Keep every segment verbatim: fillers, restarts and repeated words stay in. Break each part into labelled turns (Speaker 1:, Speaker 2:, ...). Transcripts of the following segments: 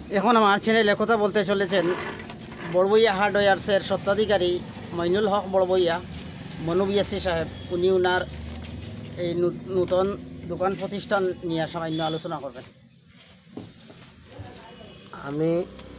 Speaker 1: এখন আমার চ্যানেলে কথা বলতে চলেছেন বড়বইয়া হার্ডওয়্যার্সের স্বত্বাধিকারী মইনুল হক বড়বইয়া মনুবিয়াসী সাহেব। উনি উনার এই নূতন দোকান প্রতিষ্ঠান নিয়ে সামান্য আলোচনা করবেন।
Speaker 2: আমি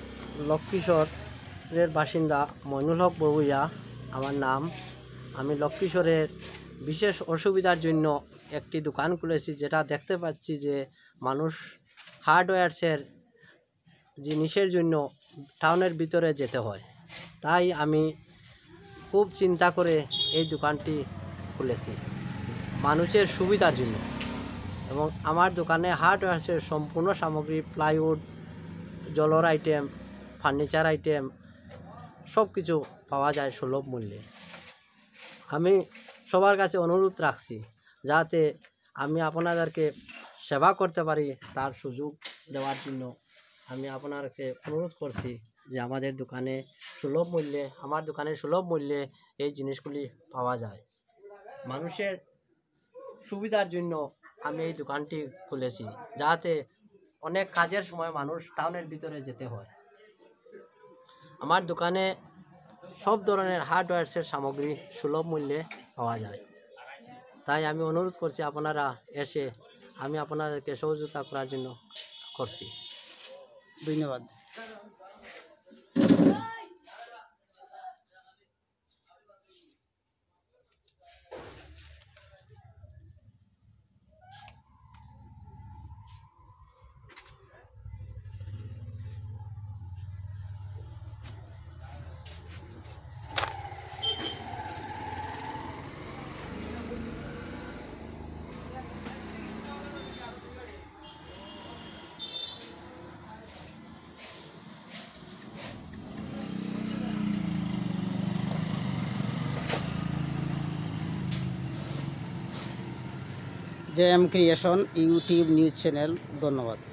Speaker 2: লক্ষ্মীশ্বরের বাসিন্দা মইনুল হক বড়বইয়া আমার নাম। আমি লক্ষ্মীশ্বরের বিশেষ অসুবিধার জন্য একটি দোকান খুলেছি, যেটা দেখতে পাচ্ছি যে মানুষ হার্ডওয়্যার্সের জিনিসের জন্য টাউনের ভিতরে যেতে হয়। তাই আমি খুব চিন্তা করে এই দোকানটি খুলেছি মানুষের সুবিধার জন্য। এবং আমার দোকানে হার্ডওয়্যার্সের সম্পূর্ণ সামগ্রী, প্লাইউড, জলর আইটেম, ফার্নিচার আইটেম সব কিছু পাওয়া যায় সুলভ মূল্যে। আমি সবার কাছে অনুরোধ রাখছি যাতে আমি আপনাদেরকে সেবা করতে পারি, তার সুযোগ দেওয়ার জন্য আমি আপনাদেরকে অনুরোধ করছি যে আমাদের দোকানে সুলভ মূল্যে আমার দোকানে সুলভ মূল্যে এই জিনিসগুলি পাওয়া যায়। মানুষের সুবিধার জন্য আমি এই দোকানটি খুলেছি, যাতে অনেক কাজের সময় মানুষ টাউনের ভিতরে যেতে হয়। আমার দোকানে সব ধরনের হার্ডওয়্যার্সের সামগ্রী সুলভ মূল্যে পাওয়া যায়। তাই আমি অনুরোধ করছি আপনারা এসে আমি আপনাদেরকে সহযোগিতা করার জন্য করছি।
Speaker 1: ধন্যবাদ। J M creation YouTube news channel, ধন্যবাদ।